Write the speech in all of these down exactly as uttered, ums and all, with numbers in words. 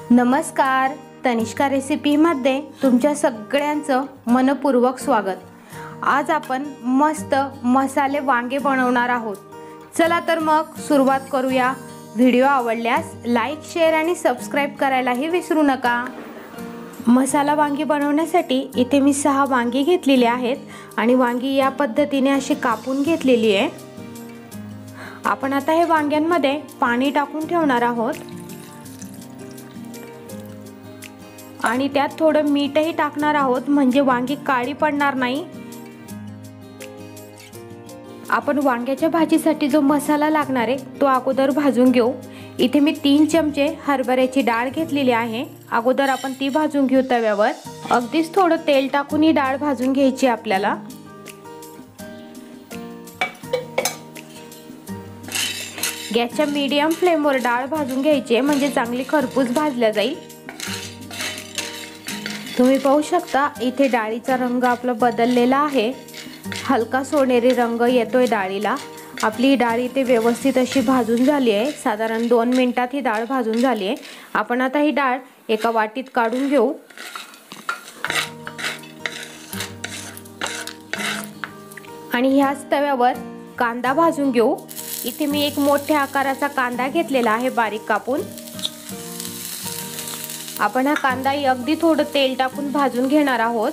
नमस्कार, तनिष्का रेसिपीमध्ये तुमच्या सगळ्यांचं मनपूर्वक स्वागत। आज आपण मस्त मसाले वांगे बनवणार आहोत। चला तर मग सुरुवात करूया। व्हिडिओ आवडल्यास लाईक, शेअर आणि सबस्क्राइब करायलाही विसरू नका। मसाला वांगी बनवण्यासाठी इथे मी सहा वांगी घेतलेली आहेत आणि वांगी या पद्धतीने अशी कापून घेतलेली आहे। आपण आता हे वांग्यांमध्ये पाणी टाकून ठेवणार आहोत आणि त्यात थोडं मीठही टाकणार आहोत म्हणजे वांगी काळी पडणार नाही। आपण वांग्याच्या भाजीसाठी जो मसाला लागणार आहे तो अगोदर भाजून घेऊ। इथे मी तीन चमचे हरभऱ्याची डाळ घेतलेली आहे। अगोदर आपण ती भाजून घेऊ तव्यावर। अगदीच थोडं तेल टाकून ही डाळ भाजून घ्यायची आपल्याला। गॅसच्या मीडियम फ्लेमवर डाळ भाजून घ्यायची म्हणजे चांगली खरपूस भाजल्या जाईल। तुम्ही पाहू शकता इथे डाळीचा रंग आपला बदललेला आहे, हलका सोनेरी रंग येतोय डाळीला। आपली डाळ इथे व्यवस्थित अशी भाजून झाली आहे। साधारण दोन मिनिटात ही डाळ भाजून झाली आहे। आपण आता ही डाळ एका वाटीत काढून घेऊ आणि ह्याच तव्यावर कांदा भाजून घेऊ। इथे मी एक मोठ्या आकाराचा कांदा घेतलेला आहे बारीक कापून। आपण हा कांदा अगदी थोडं तेल टाकून भाजून घेणार आहोत।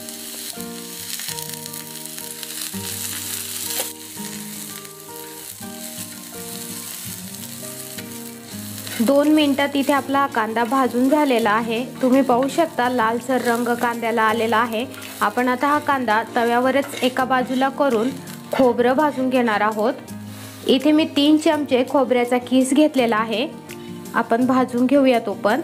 दोन मिनिटात इथे आपला कांदा भाजून झालेला आहे। तुम्ही पाहू शकता लालसर रंग कांद्याला आलेला आहे। आपण आता हा कांदा तव्यावरच एका बाजूला करून खोबरं भाजून घेणार आहोत। इथे मी तीन चमचे खोबऱ्याचा किस घेतलेला आहे। आपण भाजून घेऊया तो पण।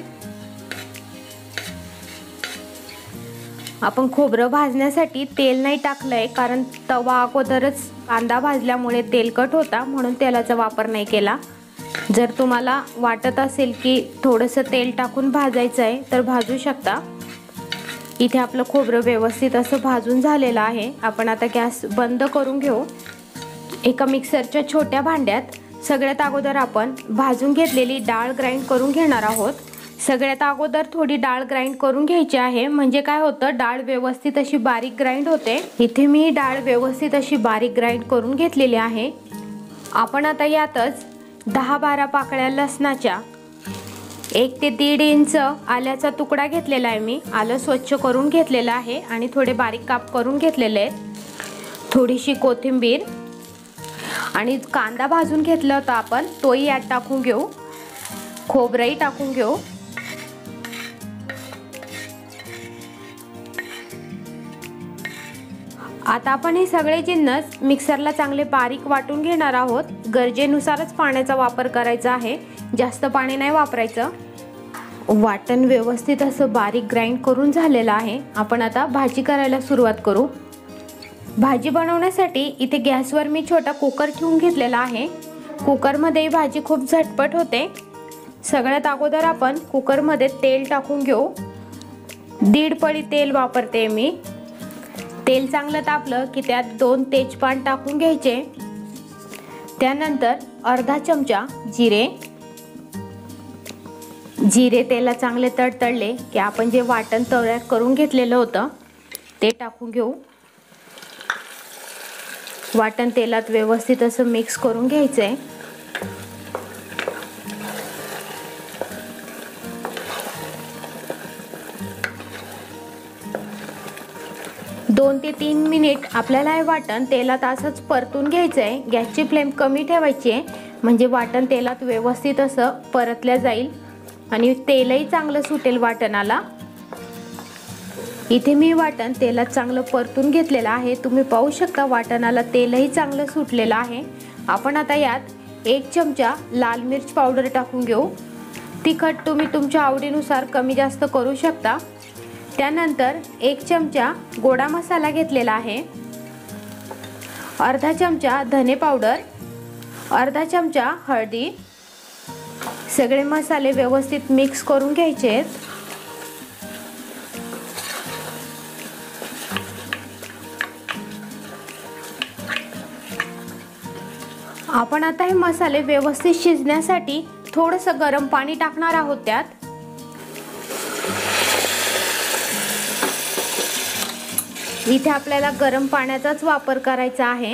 आपण खोबरं भाजण्यासाठी तेल नाही टाकलंय कारण तवा अगोदरच कांदा भाजल्यामुळे तेलकट होता म्हणून तेलाचा वापर नाही केला। जर तुम्हाला वाटत असेल की थोडंसं तेल टाकून भाजायचं आहे तर भाजू शकता। इथे आपलं खोबरं व्यवस्थित असं भाजून झालेलं आहे। आपण आता गॅस बंद करून घेऊ। एका मिक्सरच्या छोट्या भांड्यात सगळ्यात अगोदर आपण भाजून घेतलेली डाळ ग्राइंड करून घेणार आहोत। सगळ्यात अगोदर थोडी डाळ ग्राइंड करून घ्यायची आहे म्हणजे काय होतं डाळ व्यवस्थित अशी बारीक ग्राइंड होते। इथे मी डाळ व्यवस्थित अशी बारीक ग्राइंड करून घेतलेली आहे। आपण आता यातच दहा बारा पाकळ्या लसणाच्या, एक ते दीड इंच आल्याचा तुकडा घेतलेला आहे। मी आलं स्वच्छ करून घेतलेलं आहे आणि थोडे बारीक काप करून घेतलेले आहेत। थोडीशी कोथिंबीर आणि कांदा भाजून घेतला होता आपण तोही यात टाकून घेऊ। खोबरंही टाकून घेऊ। आता आपण हे सगळे जिन्नस मिक्सरला चांगले बारीक वाटून घेणार आहोत। गरजेनुसारच पाण्याचा वापर करायचा आहे, जास्त पाणी नाही वापरायचं। वाटण व्यवस्थित असं बारीक ग्राइंड करून झालेलं आहे। आपण आता भाजी करायला सुरुवात करू। भाजी बनवण्यासाठी इथे गॅसवर मी छोटा कुकर ठेवून घेतलेला आहे। कुकरमध्ये भाजी खूप झटपट होते। सगळ्यात अगोदर आपण कुकरमध्ये तेल टाकून घेऊ। दीड पळी तेल वापरते मी। तेल चांगलं तापलं की त्यात दोन तेजपान टाकून घ्यायचे। त्यानंतर अर्धा चमचा जिरे। जिरे तेलात चांगले तडतडले की आपण जे वाटण तयार करून घेतलेलं होतं ते टाकून घेऊ। वाटण तेलात व्यवस्थित असं मिक्स करून घ्यायचंय। दोन ते तीन मिनिट आपल्याला हे वाटण तेलात असंच परतून घ्यायचंय। गॅसची फ्लेम कमी ठेवायची आहे म्हणजे वाटण तेलात व्यवस्थित असं परतल्या जाईल आणि तेलही चांगलं सुटेल वाटणाला। इथे मी वाटण तेलात चांगलं परतून घेतलेलं आहे। तुम्ही पाहू शकता वाटणाला तेलही चांगलं सुटलेलं आहे। आपण आता यात एक चमचा लाल मिर्च पावडर टाकून घेऊ। तिखट तुम्ही तुमच्या आवडीनुसार कमी जास्त करू शकता। त्यानंतर एक चमचा गोडा मसाला घेतलेला आहे। अर्धा चमचा धने पावडर, अर्धा चमचा हळदी। सगळे मसाले व्यवस्थित मिक्स करून घ्यायचे आहेत। आपण आता हे मसाले व्यवस्थित शिजण्यासाठी थोडंसं गरम पाणी टाकणार आहोत। त्यात इथे आपल्याला गरम पाण्याचाच वापर करायचा आहे।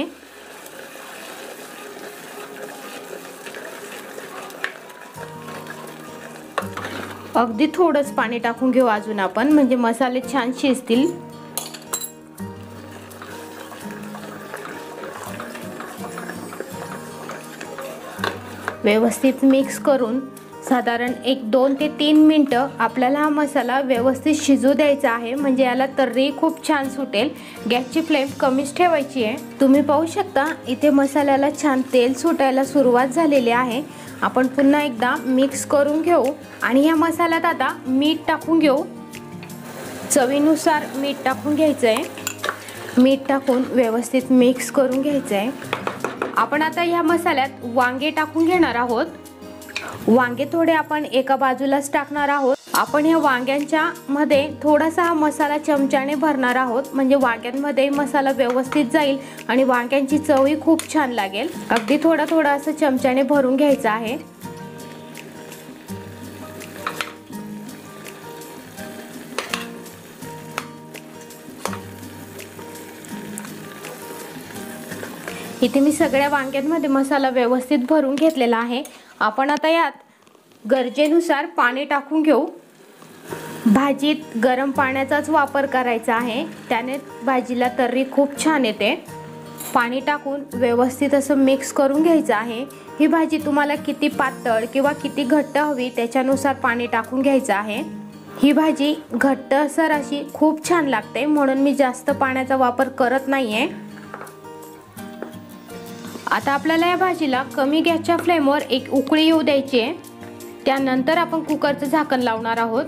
अगदी थोडंच पाणी टाकून घेऊ अजून आपण, म्हणजे मसाले छान शिजतील। व्यवस्थित मिक्स करून साधारण एक दोन ते तीन मिनटं आपल्याला हा मसाला व्यवस्थित शिजू द्यायचा आहे, म्हणजे याला तर्री खूप छान सुटेल। गॅसची फ्लेम कमीच ठेवायची आहे। तुम्ही पाहू शकता इथे मसाल्याला छान तेल सुटायला सुरुवात झालेली आहे। आपण पुन्हा एकदा मिक्स करून घेऊ आणि या मसाल्यात आता मीठ टाकून घेऊ। चवीनुसार मीठ टाकून घ्यायचं आहे। मीठ टाकून व्यवस्थित मिक्स करून घ्यायचं आहे। आपण आता या मसाल्यात वांगे टाकून घेणार आहोत। वांगे थोडे आपण एका बाजूलाच टाकणार आहोत। आपण या वांग्यांच्या मध्ये थोडासा हा मसाला चमच्याने भरणार आहोत, म्हणजे वांग्यांमध्ये मसाला व्यवस्थित जाईल आणि वांग्यांची चवही खूप छान लागेल। अगदी थोडा थोडा असं चमच्याने भरून घ्यायचं आहे। इथे मी सगळ्या वांग्यांमध्ये मसाला व्यवस्थित भरून घेतलेला आहे। आपण आता यात गरजेनुसार पाणी टाकून घेऊ। भाजीत गरम पाण्याचाच वापर करायचा आहे, त्याने भाजीला तर्री खूप छान येते। पाणी टाकून व्यवस्थित असं मिक्स करून घ्यायचं आहे। ही भाजी तुम्हाला किती पातळ किंवा किती घट्ट हवी त्याच्यानुसार पाणी टाकून घ्यायचं आहे। ही भाजी घट्टसर अशी खूप छान लागते, म्हणून मी जास्त पाण्याचा वापर करत नाहीये। आता आपल्याला या भाजीला कमी गॅसच्या फ्लेमवर एक उकळी येऊ द्यायची आहे। त्यानंतर आपण कुकरचं झाकण लावणार आहोत।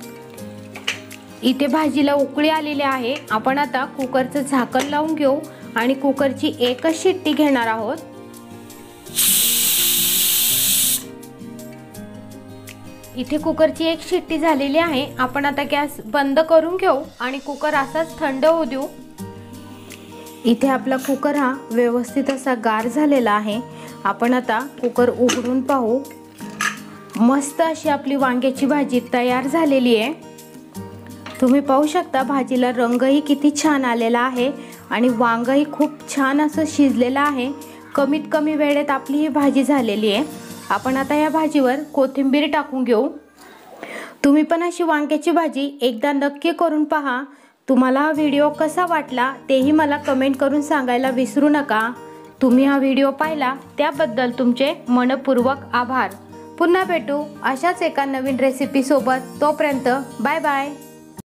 इथे भाजीला उकळी आलेली आहे। आपण आता कुकरचं झाकण लावून घेऊ आणि कुकरची एकच शिट्टी घेणार आहोत। इथे कुकरची एक शिट्टी झालेली आहे। आपण आता गॅस बंद करून घेऊ आणि कुकर असाच थंड होऊ देऊ। इथे आपला कुकर हा व्यवस्थित असा गार झालेला आहे। आपण आता कुकर उघडून पाहू। मस्त अशी आपली वांग्याची भाजी तयार झालेली आहे। तुम्ही पाहू शकता भाजीला रंगही किती छान आलेला आहे आणि वांगही खूप छान असं शिजलेलं आहे। कमीत कमी वेळेत आपली ही भाजी झालेली आहे। आपण आता या भाजीवर कोथिंबीर टाकून घेऊ। तुम्ही पण अशी वांग्याची भाजी एकदा नक्की करून पहा। तुम्हाला हा व्हिडिओ कसा वाटला तेही मला कमेंट करून सांगायला विसरू नका। तुम्ही हा व्हिडिओ पाहिला त्याबद्दल तुमचे मनपूर्वक आभार। पुन्हा भेटू अशाच एका नवीन रेसिपी सोबत। तोपर्यंत बाय बाय।